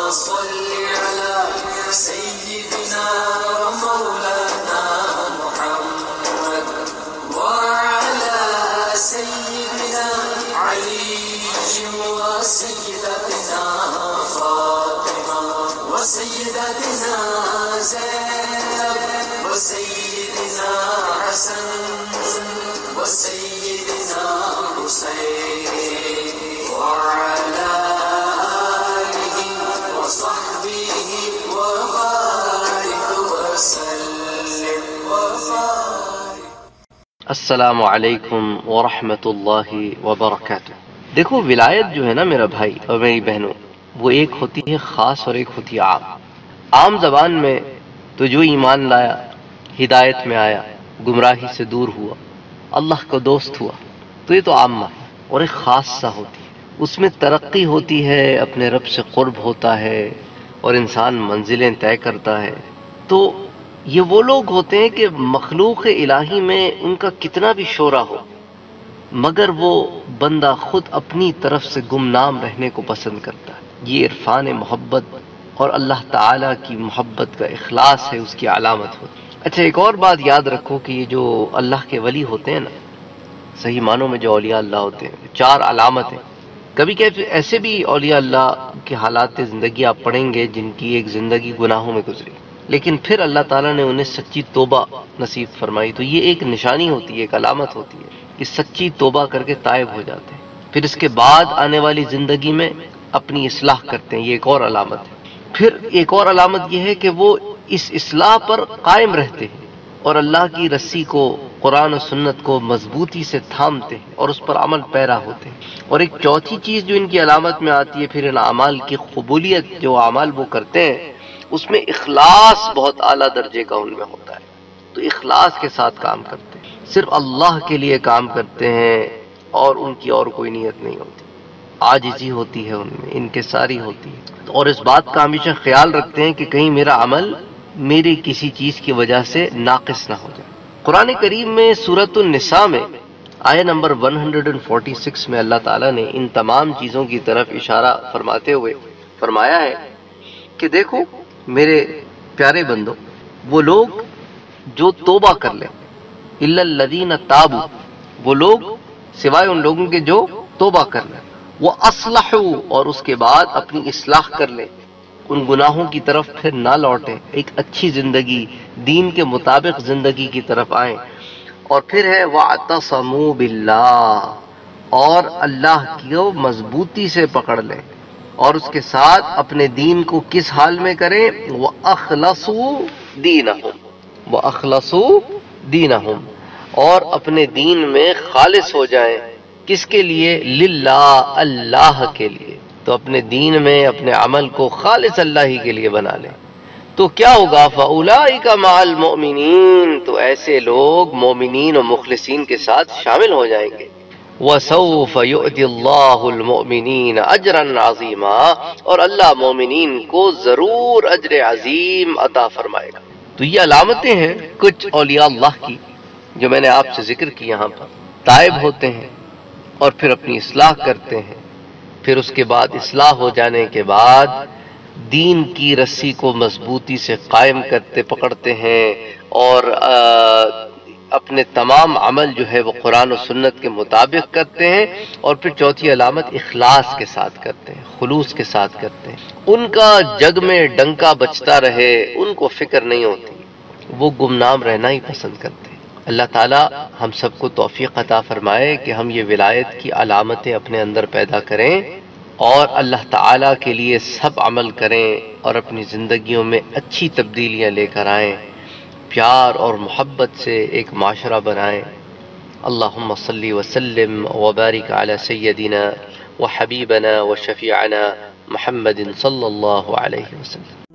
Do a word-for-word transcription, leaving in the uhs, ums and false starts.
صل على سيدنا ومولانا محمد وعلى سيدنا علي وسيدتنا فاطمة وسيدتنا زينب وسيدنا حسن وسيدنا حسين وعلى آله وصحبه وبارك وسلم وبارك. السلام علیکم ورحمۃ اللہ وبرکاتہ. دیکھو، ولایت جو ہے نا میرا بھائی اور میری بہنوں، وہ ایک ہوتی ہے خاص اور ایک ہوتی ہے عام. عام زبان میں تو جو ایمان لایا، ہدایت میں آیا، گمراہی سے دور ہوا، اللہ کا دوست ہوا، تو یہ تو عامہ ہے. اور ایک خاصہ ہوتی ہے، اس میں ترقی ہوتی ہے، اپنے رب سے قرب ہوتا ہے اور انسان منزلیں طے کرتا ہے. تو یہ وہ لوگ ہوتے ہیں کہ مخلوق الہی میں ان کا کتنا بھی شورا ہو، مگر وہ بندہ خود اپنی طرف سے گمنام رہنے کو پسند کرتا ہے. یہ عرفان محبت اور اللہ تعالیٰ کی محبت کا اخلاص ہے، اس کی علامت ہوتی ہے. اچھا، ایک اور بات یاد رکھو کہ یہ جو اللہ کے ولی ہوتے ہیں نا، صحیح معنوں میں جو اولیاء اللہ ہوتے ہیں، چار علامت ہیں. کبھی کبھی ایسے بھی اولیاء اللہ کے حالات زندگی آپ پڑھیں گے جن کی ایک زندگی گناہوں میں گزری، لیکن پھر اللہ تعالیٰ نے انہیں سچی توبہ نصیب فرمائی. تو یہ ایک نشانی ہوتی ہے، ایک علامت ہوتی ہے کہ سچی توبہ کر کے تائب ہو جاتے ہیں. پھر اس کے بعد آنے والی زندگی میں اپنی اصلاح کرتے ہیں، یہ ایک اور علامت ہے. پھر ایک اور علامت یہ ہے کہ وہ اس اصلاح پر قائم رہتے ہیں اور اللہ کی رسی کو، قرآن و سنت کو مضبوطی سے تھامتے ہیں اور اس پر عمل پیرا ہوتے ہیں. اور ایک چوتھی چیز جو ان کی علامت میں آتی ہے، پھر ان اعمال کی قبولیت، جو اعمال وہ کرتے ہیں اس میں اخلاص بہت اعلیٰ درجے کا ان میں ہوتا ہے. تو اخلاص کے ساتھ کام کرتے ہیں، صرف اللہ کے لیے کام کرتے ہیں اور ان کی اور کوئی نیت نہیں ہوتی. عاجزی ہوتی ہے ان میں، انکساری ہوتی ہے. اور اس بات کا ہمیشہ خیال رکھتے ہیں کہ کہیں میرا عمل میری کسی چیز کی وجہ سے ناقص نہ ہو جائے. قرآن کریم میں سورۃ النساء میں آیہ نمبر ایک سو چھیالیس میں اللہ تعالیٰ نے ان تمام چیزوں کی طرف اشارہ فرماتے ہوئے فرمایا ہے کہ دیکھو میرے پیارے بندو، وہ لوگ جو توبہ کر لیں، الا الذین تابوا، وہ لوگ سوائے ان لوگوں کے جو توبہ کر لیں، وہ اصلحوا، اور اس کے بعد اپنی اصلاح کر لیں، ان گناہوں کی طرف پھر نہ لوٹیں، ایک اچھی زندگی، دین کے مطابق زندگی کی طرف آئیں. اور پھر ہے وَاعْتَصَمُوا بِاللَّهِ، اور اللہ کو مضبوطی سے پکڑ لیں اور اس کے ساتھ اپنے دین کو کس حال میں کریں؟ وَأَخْلَصُوا دِينَهُمْ، وَأَخْلَصُوا دِينَهُمْ، اور اپنے دین میں خالص ہو جائیں. کس کے لیے؟ للہ، اللہ کے لیے. تو اپنے دین میں اپنے عمل کو خالص اللہ ہی کے لیے بنا لیں. تو کیا ہوگا؟ فَأُولَئِكَ مَعَ الْمُؤْمِنِينَ، تو ایسے لوگ مومنین و مخلصین کے ساتھ شامل ہو جائیں گے. وَسَوْفَ يُؤْتِ اللَّهُ الْمُؤْمِنِينَ أَجْرًا عَظِيمًا، اور اللہ مومنین کو ضرور اجر عظیم عطا فرمائے گا. تو یہ علامتیں ہیں کچھ اولیاء اللہ کی جو میں نے آپ سے ذکر کی. یہاں پر تائب ہوتے ہیں اور پھر اپنی اصلاح کرتے ہیں، پھر اس کے بعد اصلاح ہو جانے کے بعد دین کی رسی کو مضبوطی سے قائم کرتے پکڑتے ہیں اور اپنے تمام عمل جو ہے وہ قرآن و سنت کے مطابق کرتے ہیں. اور پھر چوتھی علامت اخلاص کے ساتھ کرتے ہیں، خلوص کے ساتھ کرتے ہیں. ان کا جگ میں ڈنکا بجتا رہے، ان کو فکر نہیں ہوتی، وہ گمنام رہنا ہی پسند کرتے ہیں. اللہ تعالی ہم سب کو توفیق عطا فرمائے کہ ہم یہ ولایت کی علامتیں اپنے اندر پیدا کریں اور اللہ تعالیٰ کے لیے سب عمل کریں اور اپنی زندگیوں میں اچھی تبدیلیاں لے کر آئیں، پیار اور محبت سے ایک معاشرہ بنائیں. اللہم صلی وسلم وبارک علی سیدنا وحبیبنا وشفیعنا محمد صلی اللہ علیہ وسلم.